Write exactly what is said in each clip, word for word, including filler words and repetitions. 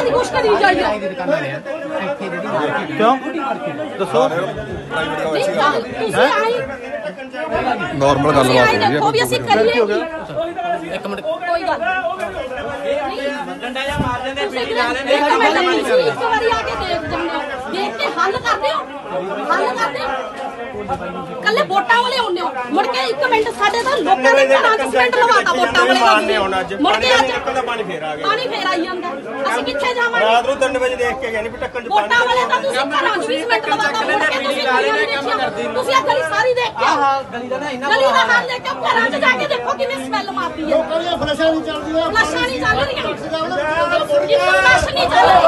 ਅਸੀਂ ਕੁਛ ਕਰੀ ਜਾਈਏ क्यों दसो ਤੁਸੀਂ ਆਈ नॉर्मल गलबात देखो भी ਅਸੀਂ ਕਰੀਏ एक मिनट ਕੋਈ ਗੱਲ डंडा जा मार देंगे ਇੱਕ ਵਾਰੀ ਆ ਕੇ ਦੇਖ ਜਾਂਦੇ ਹੋ ਦੇਖ ਕੇ ਹੱਲ ਕਰਦੇ ਹੋ ਹੱਲ ਕਰਦੇ ਹੋ ਕੱਲੇ ਵੋਟਾਂ ਵਾਲੇ ਹੁੰਦੇ ਹੋ ਮੁੜ ਕੇ ਇੱਕ ਮਿੰਟ ਸਾਡੇ ਤਾਂ ਲੋਕਾਂ ਦੇ ਘਰਾਂ ਚ ਸਿਮੈਂਟ ਲਵਾਤਾ ਵੋਟਾਂ ਵਾਲੇ ਦਾ ਮੁੜ ਕੇ ਅੱਜ ਪਾਣੀ ਫੇਰ ਆ ਗਿਆ ਪਾਣੀ ਫੇਰ ਆਈ ਜਾਂਦਾ ਅਸੀਂ ਕਿੱਥੇ ਜਾਵਾਂਗੇ ਰਾਤ ਨੂੰ ਤਿੰਨ ਵਜੇ ਦੇਖ ਕੇ ਗਏ ਨਹੀਂ ਵੀ ਟੱਕਣ ਚ ਵੋਟਾਂ ਵਾਲੇ ਤਾਂ ਤੁਸੀਂ ਘਰਾਂ ਚ ਵੀ ਸਿਮੈਂਟ ਲਵਾਤਾ ਮੁੜ ਕੇ ਤੁਸੀਂ ਤੁਸੀਂ ਆ ਗਲੀ ਸਾਰੀ ਦੇਖ ਕੇ गली का ना इन्ना ਗਲੀ ਦਾ ਹਾਲ ਦੇਖ ਕੇ ਘਰਾਂ ਚ ਜਾ ਕੇ ਦੇਖੋ ਕਿੰਨੀ ਸਮੈਲ ਮਾਰਦੀ ਹੈ ਫਲਸ਼ਾਂ ਨਹੀਂ ਚੱਲਦੀਆਂ ਫਲਸ਼ਾਂ ਨਹੀਂ ਚੱਲ ਰਹੀਆਂ ਫਲਸ਼ ਨਹੀਂ ਚੱਲ ਰਹੀ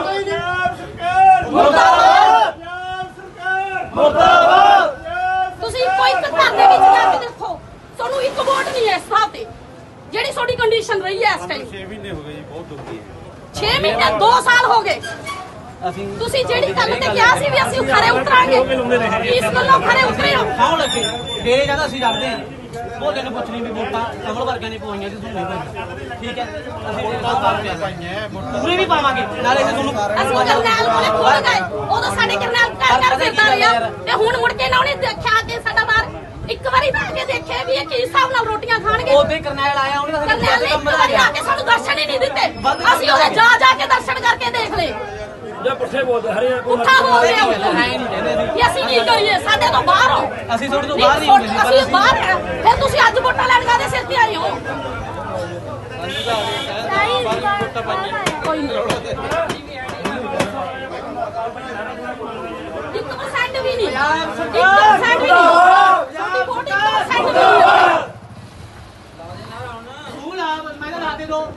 ਮੁਰਦਾਬਾਦ ਮੁਰਦਾਬਾਦ ਤੁਸੀਂ ਕੋਈ ਘਰ ਦੇ ਵਿੱਚ ਜਾ ਕੇ ਦੇਖੋ ਤੁਹਾਨੂੰ ਇੱਕ ਵੋਟ ਨਹੀਂ ਹੈ ਇਸ ਥਾਂ ਤੇ ਜਿਹੜੀ ਤੁਹਾਡੀ ਕੰਡੀਸ਼ਨ ਰਹੀ ਹੈ ਇਸ ਟਾਈਮ ਛੇ ਮਹੀਨੇ ਹੋ ਗਏ ਜੀ ਬਹੁਤ ਦੁਖੀ ਹੈ ਛੇ ਮਹੀਨੇ ਦੋ ਸਾਲ ਹੋ ਗਏ ਤੁਸੀਂ ਜਿਹੜੀ ਗੱਲ ਤੇ ਕਿਹਾ ਸੀ ਵੀ ਅਸੀਂ ਖਰੇ ਉਤਰਾਂਗੇ ਇਸ ਗੱਲੋਂ ਖਰੇ ਉਤਰੇ ਹੋ खाओ लगे डेरे ज्यादा ਅਸੀਂ ਡਰਦੇ ਆ ਬੋਲੇ ਨੂੰ ਪੁੱਛਣੀ ਵੀ ਵੋਟਾਂ ਕਮਲ ਵਰਗਿਆਂ ਨੇ ਪਵਾਈਆਂ ਤੇ ਤੁਹਾਨੂੰ ਨਹੀਂ ਠੀਕ ਹੈ ਅਸੀਂ ਵੋਟਾਂ ਪਾਈਆਂ ਪੂਰੇ ਵੀ ਪਾਵਾਂਗੇ ਨਾਲੇ ਤੁਹਾਨੂੰ ਅਸੀਂ ਕਰਨੈਲ ਕੋਲੇ ਖੋਲ ਗਏ ਉਦੋਂ ਸਾਡੇ ਕਰਨੈਲ ਕਰ ਕਰ ਫਿਰਦਾ ਰਿਹਾ ਤੇ ਹੁਣ ਮੁੜ ਕੇ ਨਾ ਉਹਨੇ ਦੇਖਿਆ ਕਿ ਸਾਡਾ ਬਾਹਰ ਇੱਕ ਵਾਰੀ ਤਾਂ ਆ ਕੇ ਦੇਖਿਆ ਵੀ ਇਹ ਕੀ ਹਿਸਾਬ ਨਾਲ ਰੋਟੀਆਂ ਖਾਣਗੇ ਉਹਦੇ ਕਰਨੈਲ ਆਇਆ ਉਹਨੇ ਤਾਂ ਕਰਨੈਲ ਨੇ ਇੱਕ ਵਾਰੀ ਆ ਕੇ ਸਾਨੂੰ ਦਰਸ਼ਨ ਹੀ ਨਹੀਂ ਦਿੱਤੇ ਅਸੀਂ ਉਹਦੇ ਜਾ ਜਾ ਕੇ ਦਰਸ਼ਨ ਕਰਕੇ ਦੇਖ ਲਏ ਪੁੱਠੇ ਬੋਲਦੇ ਹਰਿਆਣਾ ਪੁੱਠਾ ਹੋ ਰਿਹਾ ਇਹ ਅਸੀਂ ਕੀ ਕਰੀਏ ਸਾਡੇ ਤੋਂ ਬਾਹਰ ਹੋ ਅਸੀਂ ਤੁਹਾਡੇ ਤੋਂ ਬਾਹਰ ਨਹੀਂ ਹੁੰਦੇ ਅਸੀਂ ਬਾਹਰ ਆ ਫਿਰ ਤੁਸੀਂ ਅੱਜ ਵੋਟਾਂ ਲੈਣ ਕਾਹਦੇ ਸਿਰ ਤੇ ਆਏ ਹੋ ਕੋਈ ਨਹੀਂ ਇੱਕ ਪਰਸੈਂਟ ਵੀ ਨਹੀਂ ਇੱਕ ਪਰਸੈਂਟ ਵੀ ਨਹੀਂ ਸਾਡੀ ਵੋਟ ਇੱਕ ਪਰਸੈਂਟ ਵੀ ਨਹੀਂ ਸਕੂਲ ਆ ਮੈਂ ਤਾਂ ਲਾ ਦੇ ਦੋ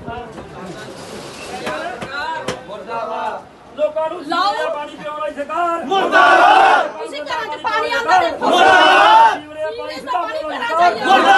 ਲੋਕਾਂ ਨੂੰ ਲਾਓ ਪਾਣੀ ਪਿਆਉਣ ਵਾਲੀ ਸਰਕਾਰ ਮੁਰਦਾਬਾਦ ਤੁਸੀਂ ਘਰਾਂ 'ਚ ਪਾਣੀ ਆਉਂਦਾ ਦੇਖੋ ਮੁਰਦਾਬਾਦ ਸੀਵਰੇਜ ਦਾ ਪਾਣੀ ਘਰਾਂ 'ਚ ਆਉਂਦਾ